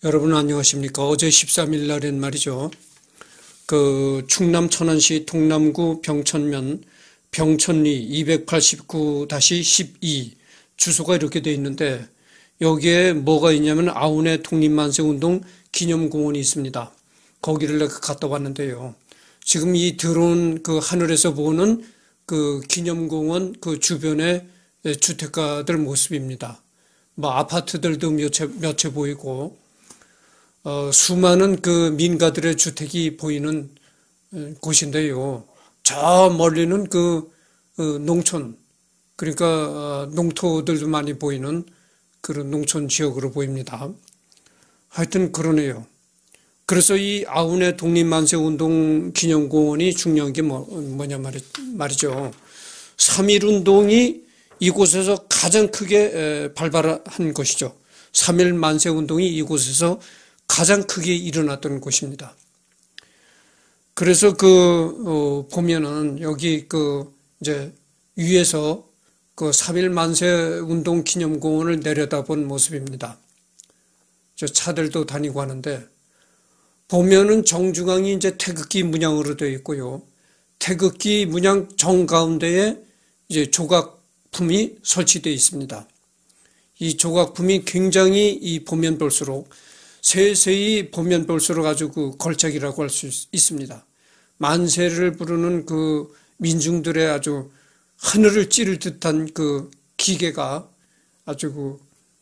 여러분 안녕하십니까? 어제 13일 날엔 말이죠. 충남 천안시 동남구 병천면 병천리 289-12 주소가 이렇게 돼 있는데 여기에 뭐가 있냐면 아운의 독립만세운동 기념공원이 있습니다. 거기를 내가 갔다 왔는데요. 지금 이 드론 하늘에서 보는 기념공원 주변의 주택가들 모습입니다. 뭐 아파트들도 몇 채 보이고 수많은 민가들의 주택이 보이는 곳인데요. 저 멀리는 농촌, 그러니까 농토들도 많이 보이는 그런 농촌 지역으로 보입니다. 하여튼 그러네요. 그래서 이 아운의 독립만세운동 기념공원이 중요한 게 뭐냐 말이죠. 3.1운동이 이곳에서 가장 크게 발발한 것이죠. 3.1 만세운동이 이곳에서 가장 크게 일어났던 곳입니다. 그래서 보면은 여기 이제 위에서 3.1 만세운동 기념공원을 내려다본 모습입니다. 저 차들도 다니고 하는데 보면은 정중앙이 이제 태극기 문양으로 되어 있고요. 태극기 문양 정가운데에 이제 조각품이 설치되어 있습니다. 이 조각품이 굉장히 보면 볼수록 세세히 보면 볼수록 아주 걸작이라고 할 수 있습니다. 만세를 부르는 민중들의 아주 하늘을 찌를 듯한 기계가 아주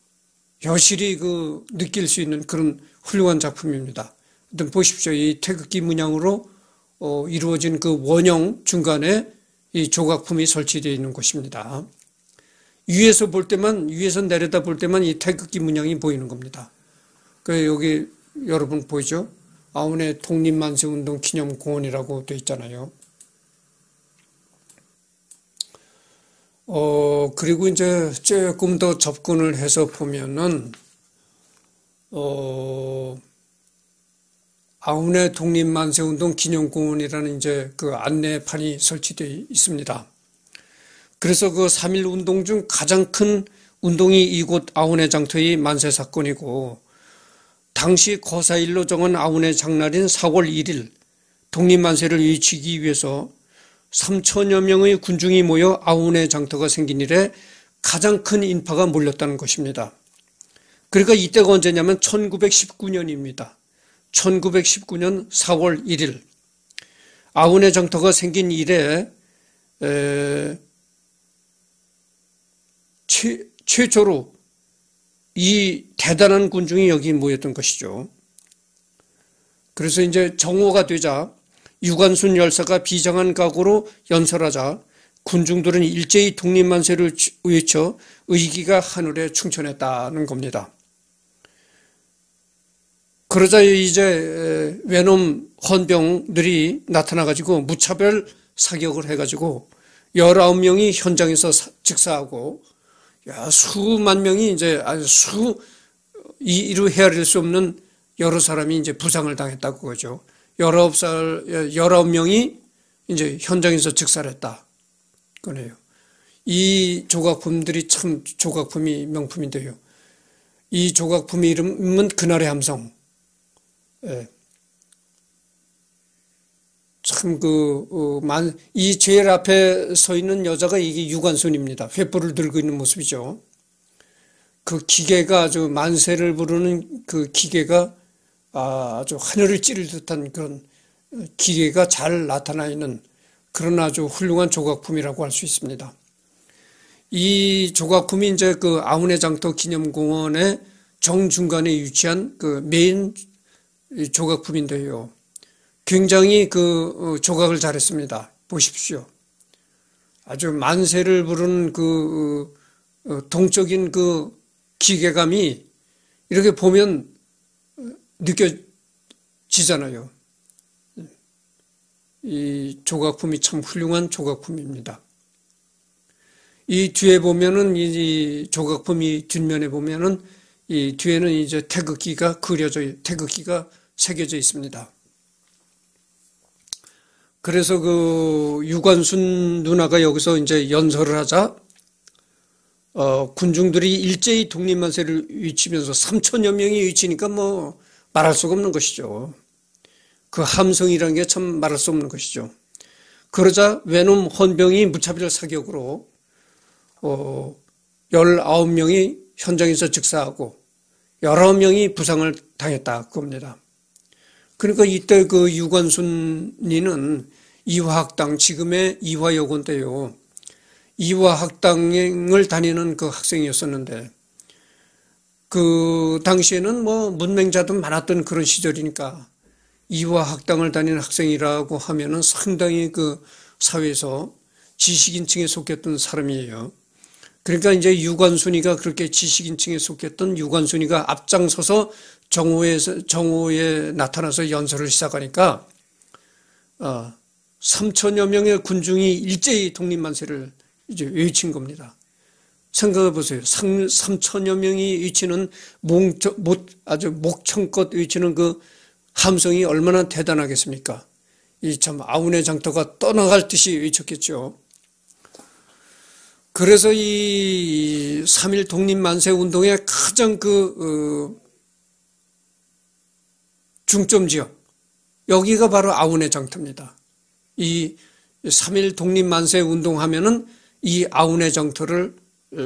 여실히 느낄 수 있는 그런 훌륭한 작품입니다. 일단 보십시오. 이 태극기 문양으로 이루어진 원형 중간에 이 조각품이 설치되어 있는 곳입니다. 위에서 내려다 볼 때만 이 태극기 문양이 보이는 겁니다. 여기 여러분 보이죠? 아운의 독립만세운동 기념공원이라고 되어 있잖아요. 그리고 이제 조금 더 접근을 해서 보면은, 아운의 독립만세운동 기념공원이라는 이제 안내판이 설치되어 있습니다. 그래서 3.1 운동 중 가장 큰 운동이 이곳 아운의 장터의 만세 사건이고, 당시 거사일로 정한 아운의 장날인 4월 1일 독립만세를 외치기 위해서 3천여 명의 군중이 모여 아운의 장터가 생긴 이래 가장 큰 인파가 몰렸다는 것입니다. 그러니까 이때가 언제냐면 1919년입니다. 1919년 4월 1일 아운의 장터가 생긴 이래 최초로 이 대단한 군중이 여기 모였던 것이죠. 그래서 이제 정오가 되자 유관순 열사가 비장한 각오로 연설하자 군중들은 일제히 독립만세를 외쳐 의기가 하늘에 충천했다는 겁니다. 그러자 이제 외놈 헌병들이 나타나가지고 무차별 사격을 해가지고 19명이 현장에서 즉사하고 수만 명이 이제 이루 헤아릴 수 없는 여러 사람이 이제 부상을 당했다고 그러죠. 19명이 이제 현장에서 즉사를 했다. 그러네요. 이 조각품들이 참 조각품이 명품인데요. 이 조각품의 이름은 그날의 함성. 예. 참 이 제일 앞에 서 있는 여자가 이게 유관순입니다. 횃불을 들고 있는 모습이죠. 기계가 아주 만세를 부르는 기계가 아주 하늘을 찌를 듯한 그런 기계가 잘 나타나 있는 그런 아주 훌륭한 조각품이라고 할 수 있습니다. 이 조각품이 이제 아운의 장터 기념공원의 정중간에 위치한 메인 조각품인데요. 굉장히 조각을 잘했습니다. 보십시오. 아주 만세를 부르는 동적인 기계감이 이렇게 보면 느껴지잖아요. 이 조각품이 참 훌륭한 조각품입니다. 이 뒤에 보면은 이 조각품이 뒷면에 보면은 이 뒤에는 이제 태극기가 새겨져 있습니다. 그래서 유관순 누나가 여기서 이제 연설을 하자 군중들이 일제히 독립만세를 외치면서 3천여 명이 외치니까 뭐 말할 수가 없는 것이죠. 그 함성이라는 게 참 말할 수 없는 것이죠. 그러자 외놈 헌병이 무차별 사격으로 19명이 현장에서 즉사하고 19명이 부상을 당했다 그겁니다. 그러니까 이때 그 유관순이는 이화학당, 지금의 이화여고 때요. 이화학당을 다니는 그 학생이었었는데 그 당시에는 뭐 문맹자도 많았던 그런 시절이니까 이화학당을 다니는 학생이라고 하면은 상당히 그 사회에서 지식인층에 속했던 사람이에요. 그러니까 이제 유관순이가 그렇게 지식인층에 속했던 유관순이가 앞장서서 정오에 나타나서 연설을 시작하니까 3천여 명의 군중이 일제히 독립만세를 이제 외친 겁니다. 생각해 보세요. 3천여 명이 외치는 아주 목청껏 외치는 그 함성이 얼마나 대단하겠습니까? 이 참 아운의 장터가 떠나갈 듯이 외쳤겠죠. 그래서 이 3.1 독립만세 운동의 가장 중점 지역, 여기가 바로 아운의 장터입니다. 이 3.1 독립만세 운동하면은 이 아운의 장터를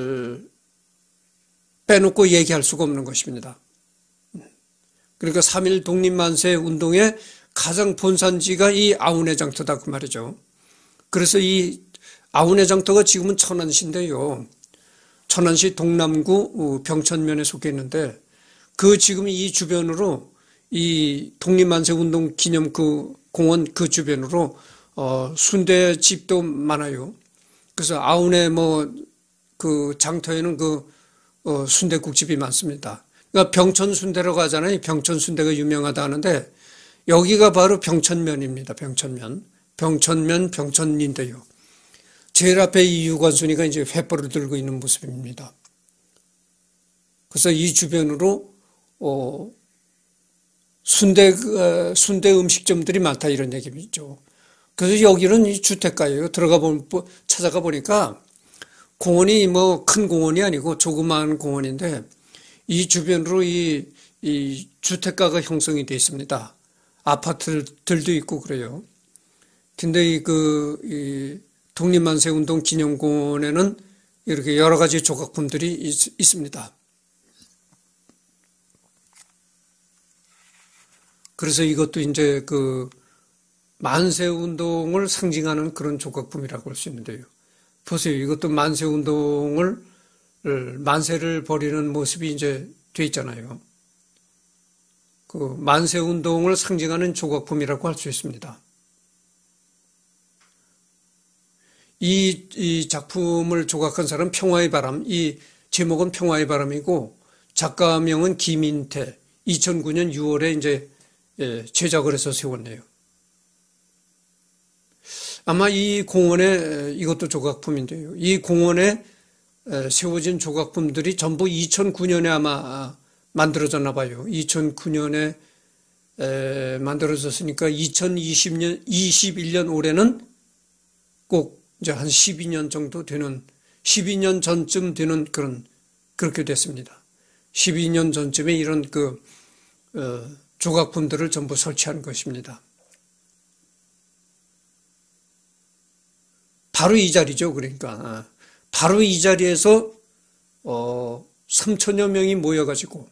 빼놓고 얘기할 수가 없는 것입니다. 그러니까 3.1 독립만세 운동의 가장 본산지가 이 아운의 장터다 그 말이죠. 그래서 이 아운의 장터가 지금은 천안시인데요. 천안시 동남구 병천면에 속해 있는데 그 지금 이 주변으로 이 독립만세 운동 기념 그 공원 그 주변으로 순대집도 많아요. 그래서 아운의 그 장터에는 순대국집이 많습니다. 그러니까 병천 순대라고 하잖아요. 병천 순대가 유명하다 하는데 여기가 바로 병천면입니다. 병천면, 병천인데요. 제일 앞에 이 유관순이가 이제 횃불을 들고 있는 모습입니다. 그래서 이 주변으로 순대 음식점들이 많다 이런 얘기죠. 그래서 여기는 이 주택가예요. 찾아가 보니까 공원이 큰 공원이 아니고 조그마한 공원인데 이 주변으로 이 주택가가 형성이 되어 있습니다. 아파트들도 있고 그래요. 근데 이 독립만세 운동 기념공원에는 이렇게 여러 가지 조각품들이 있습니다. 그래서 이것도 이제 그 만세 운동을 상징하는 그런 조각품이라고 할 수 있는데요. 보세요. 이것도 만세를 벌이는 모습이 이제 돼 있잖아요. 그 만세 운동을 상징하는 조각품이라고 할 수 있습니다. 이 작품을 조각한 사람 평화의 바람, 이 제목은 평화의 바람이고 작가명은 김인태, 2009년 6월에 이제 제작을 해서 세웠네요. 아마 이 공원에 이것도 조각품인데요. 이 공원에 세워진 조각품들이 전부 2009년에 아마 만들어졌나 봐요. 2009년에 만들어졌으니까 2021년 올해는 꼭 이제 한 12년 정도 되는 12년 전쯤 되는 그렇게 됐습니다. 12년 전쯤에 이런 조각품들을 전부 설치한 것입니다. 바로 이 자리죠. 그러니까 바로 이 자리에서 3천여 명이 모여가지고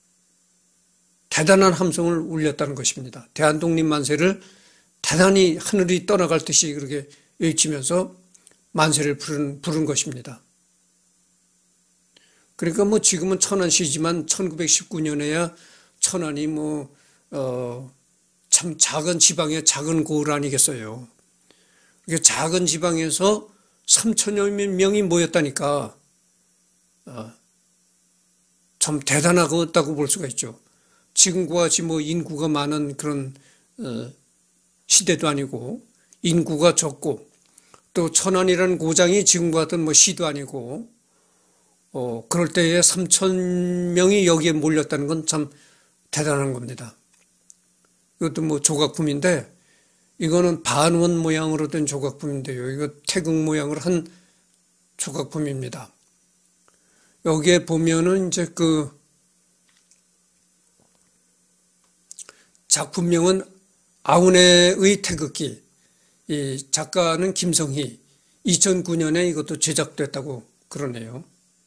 대단한 함성을 울렸다는 것입니다. 대한독립만세를 대단히 하늘이 떠나갈 듯이 그렇게 외치면서 만세를 부른 것입니다. 그러니까 지금은 천안시지만 1919년에야 천안이 참 작은 지방의 작은 고을 아니겠어요. 작은 지방에서 3천여 명이 모였다니까 참 대단하다고 볼 수가 있죠. 지금과 같이 인구가 많은 그런 시대도 아니고 인구가 적고 또 천안이라는 고장이 지금과 같은 시도 아니고 그럴 때에 3천 명이 여기에 몰렸다는 건 참 대단한 겁니다. 이것도 조각품인데 이거는 반원 모양으로 된 조각품인데요. 이거 태극 모양으로 한 조각품입니다. 여기에 보면은 이제 그 작품명은 아우네의 태극기, 이 작가는 김성희, 2009년에 이것도 제작됐다고 그러네요.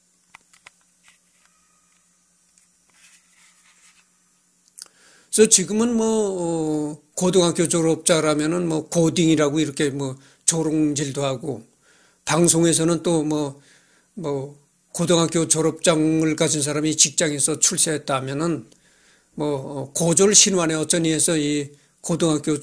그래서 지금은 뭐 고등학교 졸업자라면은 뭐 고딩이라고 이렇게 뭐 조롱질도 하고, 방송에서는 또 뭐 고등학교 졸업장을 가진 사람이 직장에서 출세했다 하면은 뭐 고졸 신완의 어쩌니 해서 이 고등학교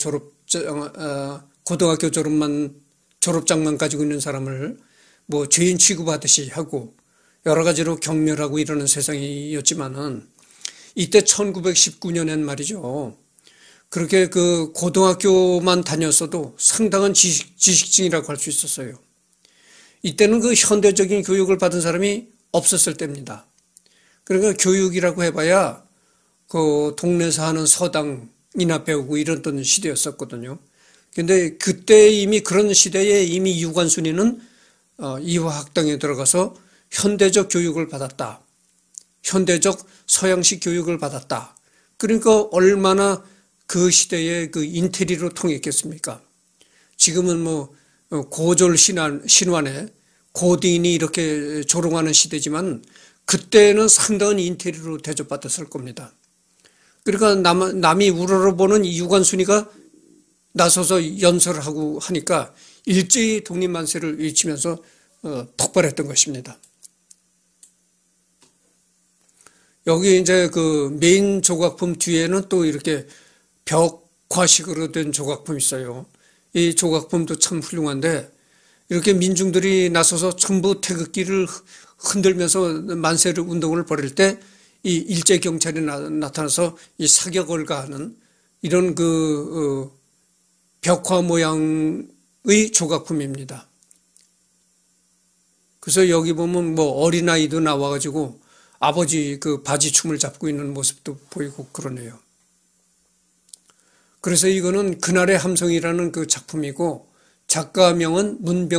졸업장만 가지고 있는 사람을 뭐 죄인 취급하듯이 하고 여러 가지로 경멸하고 이러는 세상이었지만은, 이때 1919년엔 말이죠. 그렇게 그 고등학교만 다녔어도 상당한 지식층이라고 할 수 있었어요. 이때는 그 현대적인 교육을 받은 사람이 없었을 때입니다. 그러니까 교육이라고 해봐야 그 동네에서 하는 서당이나 배우고 이랬던 시대였었거든요. 근데 그때 이미 그런 시대에 이미 유관순이는 이화학당에 들어가서 현대적 교육을 받았다. 현대적 서양식 교육을 받았다. 그러니까 얼마나 그 시대에 그 인테리로 통했겠습니까? 지금은 뭐 고졸 신완에 고딩이 이렇게 조롱하는 시대지만 그때는 상당한 인테리로 대접받았을 겁니다. 그러니까 남이 우러러보는 이 유관순이가 나서서 연설하고 하니까 일제히 독립만세를 외치면서 폭발했던 것입니다. 여기 이제 그 메인 조각품 뒤에는 또 이렇게 벽화식으로 된 조각품이 있어요. 이 조각품도 참 훌륭한데, 이렇게 민중들이 나서서 전부 태극기를 흔들면서 만세를 운동을 벌일 때 이 일제 경찰이 나타나서 이 사격을 가하는 이런 그 벽화 모양의 조각품입니다. 그래서 여기 보면 뭐 어린아이도 나와가지고 아버지 그 바지춤을 잡고 있는 모습도 보이고 그러네요. 그래서 이거는 그날의 함성이라는 그 작품이고, 작가명은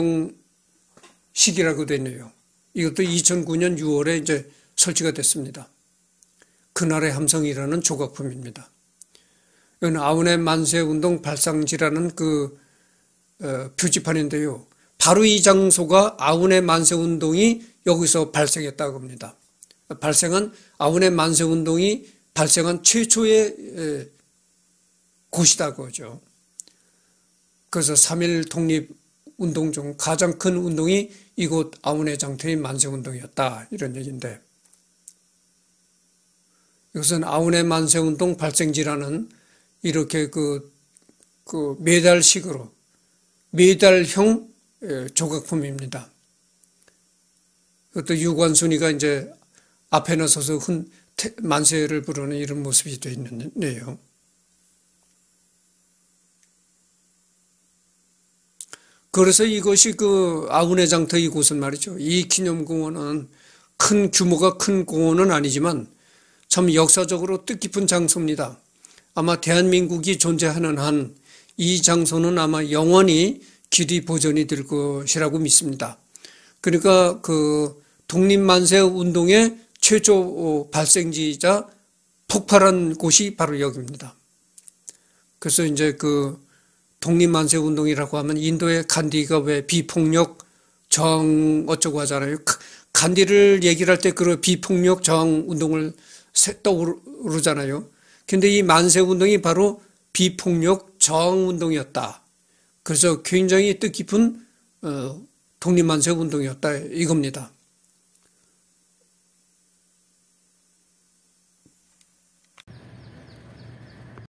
문병식이라고 되네요. 이것도 2009년 6월에 이제 설치가 됐습니다. 그날의 함성이라는 조각품입니다. 이건 아우네 만세운동 발상지라는 그 표지판인데요. 바로 이 장소가 아우네 만세운동이 여기서 발생했다고 합니다. 발생한 아우네 만세운동이 발생한 최초의 곳이다고 하죠. 그래서 3.1 독립운동 중 가장 큰 운동이 이곳 아우네 장터의 만세운동이었다, 이런 얘기인데, 이것은 아우네 만세운동 발생지라는 이렇게 그 메달형 조각품입니다. 그것도 유관순이가 이제 앞에 나서서 만세를 부르는 이런 모습이 되어 있네요. 그래서 이것이 그 아우네 장터 이곳은 말이죠. 이 기념공원은 큰 규모가 큰 공원은 아니지만 참 역사적으로 뜻깊은 장소입니다. 아마 대한민국이 존재하는 한 이 장소는 아마 영원히 길이 보존이 될 것이라고 믿습니다. 그러니까 그 독립만세 운동의 최초 발생지이자 폭발한 곳이 바로 여기입니다. 그래서 이제 그 독립만세 운동이라고 하면 인도의 간디가 왜 비폭력 저항 어쩌고 하잖아요. 간디를 얘기를 할 때 그 비폭력 저항 운동을 떠오르잖아요. 근데 이 만세 운동이 바로 비폭력 저항 운동이었다. 그래서 굉장히 뜻깊은 독립만세 운동이었다, 이겁니다.